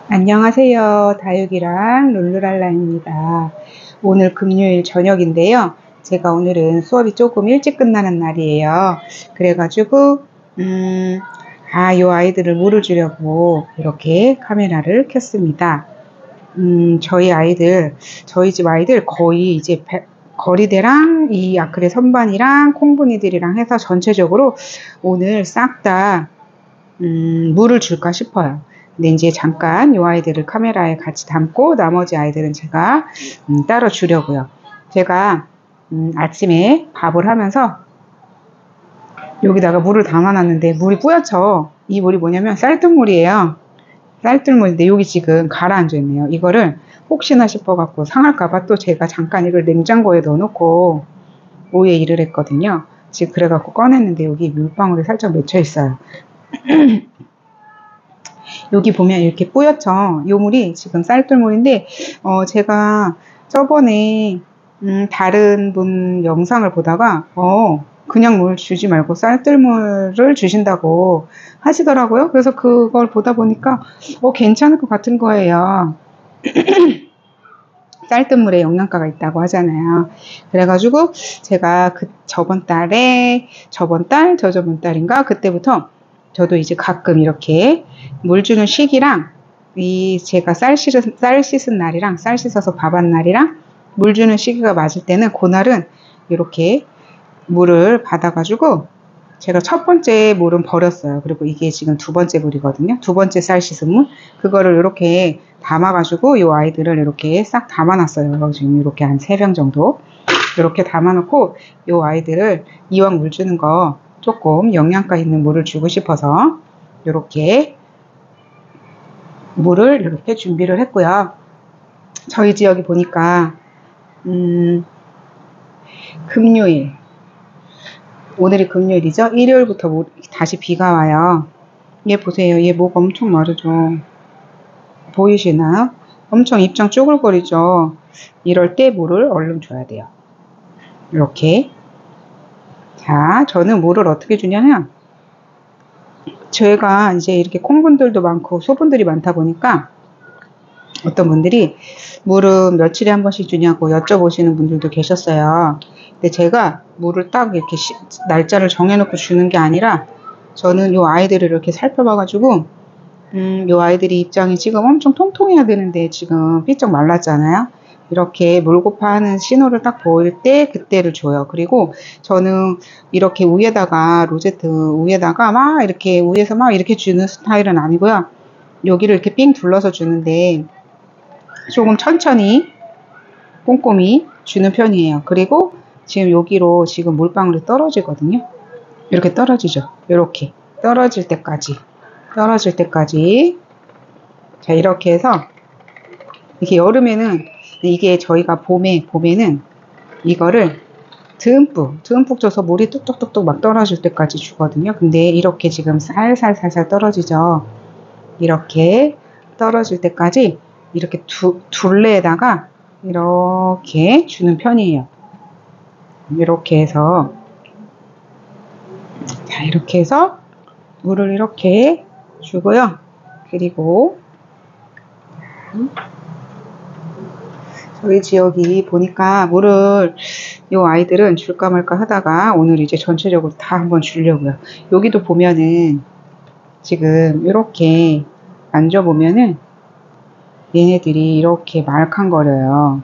안녕하세요. 다육이랑 룰루랄라입니다. 오늘 금요일 저녁인데요. 제가 오늘은 수업이 조금 일찍 끝나는 날이에요. 그래가지고 요 아이들을 물을 주려고 이렇게 카메라를 켰습니다. 저희 집 아이들 거의 이제 거리대랑 이 아크릴 선반이랑 콩분이들이랑 해서 전체적으로 오늘 싹 다 물을 줄까 싶어요. 근데 이제 잠깐 이 아이들을 카메라에 같이 담고 나머지 아이들은 제가 따로 주려고요. 제가 아침에 밥을 하면서 여기다가 물을 담아놨는데 물이 뿌옇죠. 이 물이 뭐냐면 쌀뜨물이에요. 쌀뜨물인데 여기 지금 가라앉아 있네요. 이거를 혹시나 싶어갖고 상할까봐 또 제가 잠깐 이걸 냉장고에 넣어놓고 오후에 일을 했거든요. 지금 그래갖고 꺼냈는데 여기 물방울이 살짝 맺혀 있어요. 여기 보면 이렇게 뿌옇죠. 요 물이 지금 쌀뜨물인데 제가 저번에 다른 분 영상을 보다가 그냥 물 주지 말고 쌀뜨물을 주신다고 하시더라고요. 그래서 그걸 보다 보니까 괜찮을 것 같은 거예요. 쌀뜨물에 영양가가 있다고 하잖아요. 그래가지고 제가 저번 달인가 그때부터 저도 이제 가끔 이렇게 물 주는 시기랑 제가 쌀 씻은 날이랑 쌀 씻어서 밥한 날이랑 물 주는 시기가 맞을 때는 그날은 이렇게 물을 받아가지고 제가 첫 번째 물은 버렸어요. 그리고 이게 지금 두 번째 물이거든요. 두 번째 쌀 씻은 물. 그거를 이렇게 담아가지고 이 아이들을 이렇게 싹 담아놨어요. 지금 이렇게 한 3병 정도. 이렇게 담아놓고 이 아이들을 이왕 물 주는 거 조금 영양가 있는 물을 주고 싶어서 이렇게 물을 이렇게 준비를 했고요. 저희 지역이 보니까 금요일, 오늘이 금요일이죠. 일요일부터 다시 비가 와요. 얘 보세요. 얘 목 엄청 마르죠. 보이시나요? 엄청 입장 쪼글거리죠. 이럴 때 물을 얼른 줘야 돼요. 이렇게. 자, 저는 물을 어떻게 주냐면 제가 이제 이렇게 콩분들도 많고 소분들이 많다 보니까 어떤 분들이 물은 며칠에 한 번씩 주냐고 여쭤보시는 분들도 계셨어요. 근데 제가 물을 딱 이렇게 날짜를 정해놓고 주는 게 아니라 저는 요 아이들을 이렇게 살펴봐가지고 요 아이들이 입장이 지금 엄청 통통해야 되는데 지금 삐쩍 말랐잖아요. 이렇게 물고파 하는 신호를 딱 보일 때 그때를 줘요. 그리고 저는 이렇게 로제트 위에다가 막 이렇게 위에서 막 이렇게 주는 스타일은 아니고요. 여기를 이렇게 삥 둘러서 주는데 조금 천천히 꼼꼼히 주는 편이에요. 그리고 지금 여기로 지금 물방울이 떨어지거든요. 이렇게 떨어지죠. 이렇게 떨어질 때까지 자, 이렇게 해서 이렇게 여름에는 이게 저희가 봄에는 이거를 듬뿍 줘서 물이 뚝뚝뚝뚝 막 떨어질 때까지 주거든요. 근데 이렇게 지금 살살 떨어지죠. 이렇게 떨어질 때까지 이렇게 둘레에다가 이렇게 주는 편이에요. 이렇게 해서 자, 이렇게 해서 물을 이렇게 주고요. 그리고 저희 지역이 보니까 물을 요 아이들은 줄까 말까 하다가 오늘 이제 전체적으로 다 한번 주려고요. 여기도 보면은 지금 이렇게 만져보면은 얘네들이 이렇게 말캉거려요.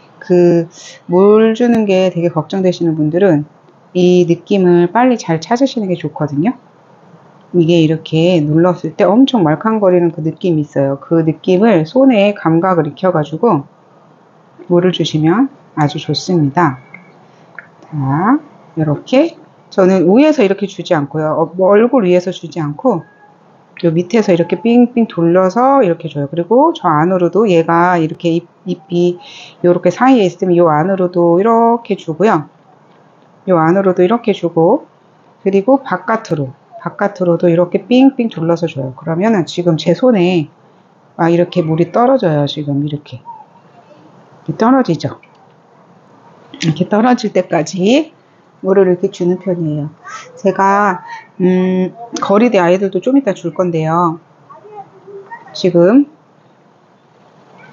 물 주는 게 되게 걱정되시는 분들은 이 느낌을 빨리 잘 찾으시는 게 좋거든요. 이게 이렇게 눌렀을 때 엄청 말캉거리는 그 느낌이 있어요. 그 느낌을 손에 감각을 익혀가지고 물을 주시면 아주 좋습니다. 자, 이렇게 저는 위에서 이렇게 주지 않고요. 얼굴 위에서 주지 않고 요 밑에서 이렇게 삥삥 돌려서 이렇게 줘요. 그리고 저 안으로도 얘가 이렇게 잎이 이렇게 사이에 있으면 요 안으로도 이렇게 주고요. 요 안으로도 이렇게 주고 그리고 바깥으로도 이렇게 삥삥 둘러서 줘요. 그러면은 지금 제 손에 이렇게 물이 떨어져요. 지금 이렇게 떨어지죠. 이렇게 떨어질 때까지 물을 이렇게 주는 편이에요. 제가 거리대 아이들도 좀 이따 줄 건데요. 지금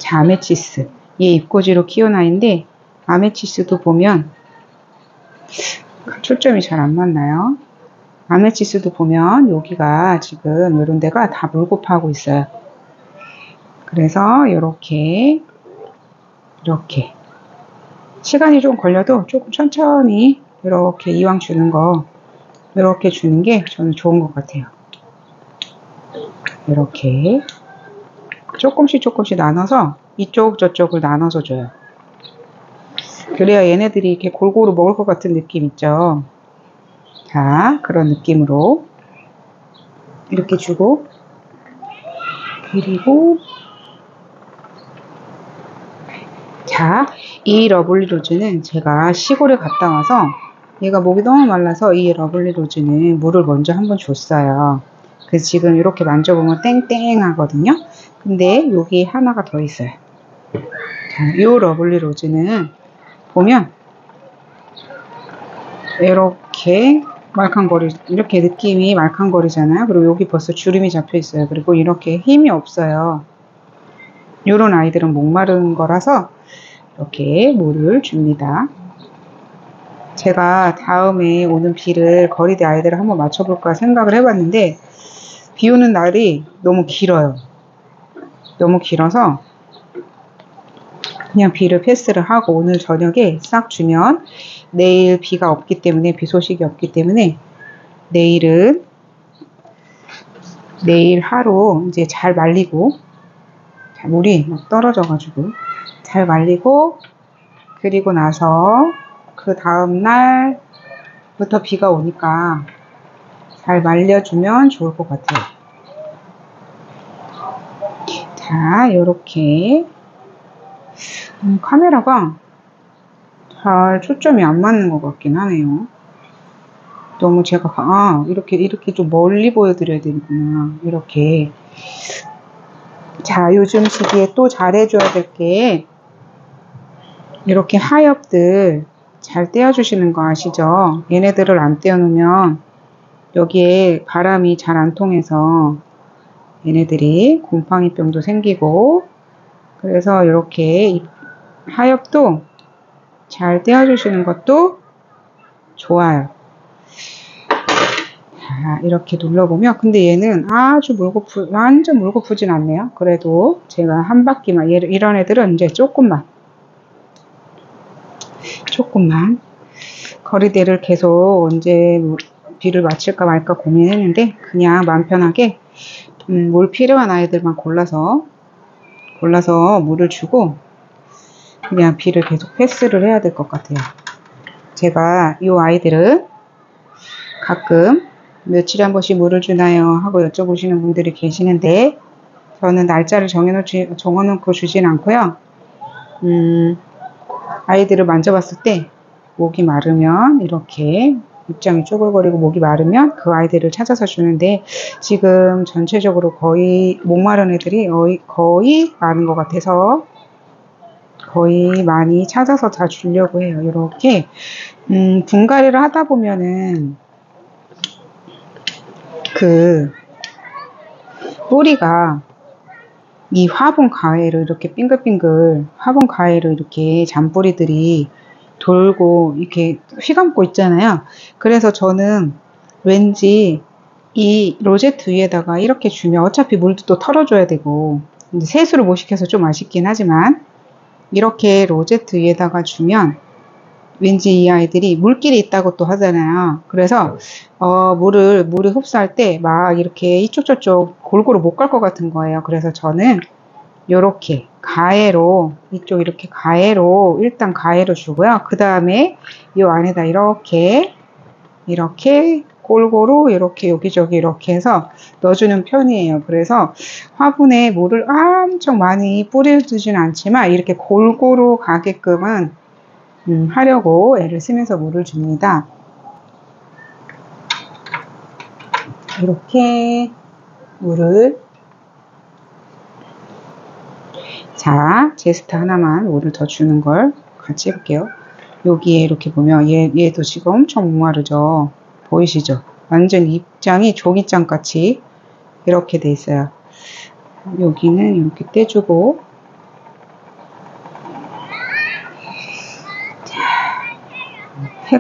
자, 아메치스. 얘 입꼬지로 키운 아이인데, 아메치스도 보면, 초점이 잘 안 맞나요? 아메치스도 보면, 여기가 지금 이런 데가 다 물고 파고 있어요. 그래서, 이렇게. 시간이 좀 걸려도 조금 천천히, 이렇게 이왕 주는 거, 이렇게 주는 게 저는 좋은 것 같아요. 이렇게. 조금씩 나눠서, 이쪽 저쪽을 나눠서 줘요. 그래야 얘네들이 이렇게 골고루 먹을 것 같은 느낌 있죠. 자, 그런 느낌으로 이렇게 주고, 그리고 자, 이 러블리 로즈는 제가 시골에 갔다 와서 얘가 목이 너무 말라서 이 러블리 로즈는 물을 먼저 한번 줬어요. 그래서 지금 이렇게 만져보면 땡땡하거든요. 근데 여기 하나가 더 있어요. 자, 이 러블리 로즈는 보면 이렇게 이렇게 느낌이 말캉거리잖아요. 그리고 여기 벌써 주름이 잡혀 있어요. 그리고 이렇게 힘이 없어요. 이런 아이들은 목마른 거라서 이렇게 물을 줍니다. 제가 다음에 오는 비를 거리대 아이들을 한번 맞춰볼까 생각을 해봤는데, 비 오는 날이 너무 길어요. 너무 길어서 그냥 비를 패스를 하고 오늘 저녁에 싹 주면 내일 비가 없기 때문에, 비 소식이 없기 때문에 내일 하루 이제 잘 말리고, 물이 막 떨어져가지고 잘 말리고, 그리고 나서 그 다음 날부터 비가 오니까 잘 말려주면 좋을 것 같아요. 자, 요렇게 카메라가 잘 초점이 안 맞는 것 같긴 하네요. 너무 제가 이렇게 좀 멀리 보여드려야 되는구나. 이렇게. 자, 요즘 시기에 또 잘해줘야 될 게, 이렇게 하엽들 잘 떼어주시는 거 아시죠? 얘네들을 안 떼어놓으면 여기에 바람이 잘 안 통해서 얘네들이 곰팡이병도 생기고, 그래서 이렇게 하엽도 잘 떼어주시는 것도 좋아요. 자, 이렇게 눌러보면, 근데 얘는 아주 완전 물고 푸진 않네요. 그래도 제가 한 바퀴만, 이런 애들은 이제 조금만 거리대를 계속 언제 비를 맞힐까 말까 고민했는데, 그냥 마음 편하게 물 필요한 아이들만 골라서 물을 주고 그냥 비를 계속 패스를 해야 될 것 같아요. 제가 이 아이들은 가끔 며칠에 한 번씩 물을 주나요? 하고 여쭤보시는 분들이 계시는데, 저는 날짜를 정해놓고 주진 않고요. 아이들을 만져봤을 때 목이 마르면, 이렇게 입장이 쪼글거리고 목이 마르면 그 아이들을 찾아서 주는데, 지금 전체적으로 거의 목마른 애들이 거의 많은 것 같아서 거의 많이 찾아서 다 주려고 해요. 이렇게 분갈이를 하다 보면은 그 뿌리가 이 화분 가해로 이렇게 빙글빙글 화분 가해로 이렇게 잔뿌리들이 돌고 이렇게 휘감고 있잖아요. 그래서 저는 왠지 이 로제트 위에다가 이렇게 주면, 어차피 물도 또 털어줘야 되고 세수를 못 시켜서 좀 아쉽긴 하지만, 이렇게 로제트 위에다가 주면 왠지 이 아이들이 물길이 있다고 또 하잖아요. 그래서 물을 흡수할 때 막 이렇게 이쪽 저쪽 골고루 못 갈 것 같은 거예요. 그래서 저는 요렇게 가해로, 이쪽 이렇게 가해로, 일단 가해로 주고요. 그 다음에 이 안에다 이렇게 골고루 이렇게 여기저기 이렇게 해서 넣어주는 편이에요. 그래서 화분에 물을 엄청 많이 뿌려주지는 않지만 이렇게 골고루 가게끔은 하려고 애를 쓰면서 물을 줍니다. 이렇게 물을, 자, 제스트 하나만 물을 더 주는 걸 같이 해볼게요. 여기에 이렇게 보면 얘도 지금 엄청 목마르죠. 보이시죠? 완전 입장이 종이장 같이 이렇게 돼 있어요. 여기는 이렇게 떼주고,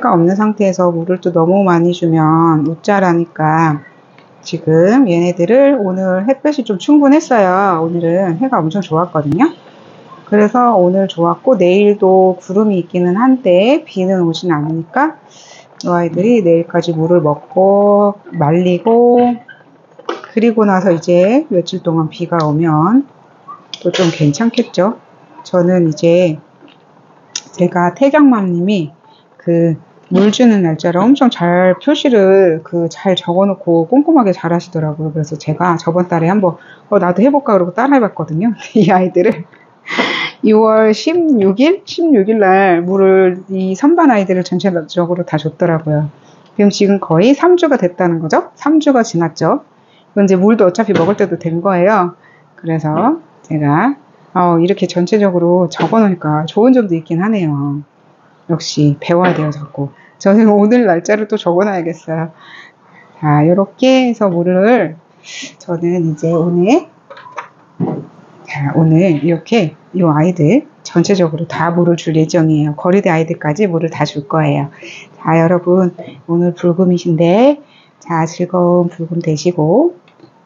해가 없는 상태에서 물을 또 너무 많이 주면 웃자라니까 지금 얘네들을 오늘 햇볕이 좀 충분했어요. 오늘은 해가 엄청 좋았거든요. 그래서 오늘 좋았고 내일도 구름이 있기는 한데 비는 오진 않으니까 이 아이들이 내일까지 물을 먹고 말리고 그리고 나서 이제 며칠 동안 비가 오면 또 좀 괜찮겠죠. 저는 이제 제가 태경맘님이 그 물 주는 날짜를 엄청 잘 표시를 잘 적어놓고 꼼꼼하게 잘 하시더라고요. 그래서 제가 저번 달에 한번 나도 해볼까 그러고 따라 해봤거든요. 이 아이들을 6월 16일 날 물을 이 선반 아이들을 전체적으로 다 줬더라고요. 그럼 지금 거의 3주가 됐다는 거죠. 3주가 지났죠. 이건 이제 물도 어차피 먹을 때도 된 거예요. 그래서 제가 이렇게 전체적으로 적어 놓으니까 좋은 점도 있긴 하네요. 역시 배워야 돼요, 자꾸. 저는 오늘 날짜를 또 적어 놔야겠어요. 자, 이렇게 해서 물을 저는 이제 오늘 이렇게 이 아이들 전체적으로 다 물을 줄 예정이에요. 거리대 아이들까지 물을 다 줄 거예요. 자, 여러분 오늘 불금이신데 자, 즐거운 불금 되시고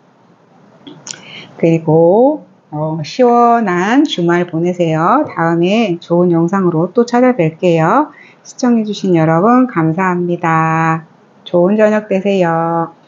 그리고 시원한 주말 보내세요. 다음에 좋은 영상으로 또 찾아뵐게요. 시청해주신 여러분 감사합니다. 좋은 저녁 되세요.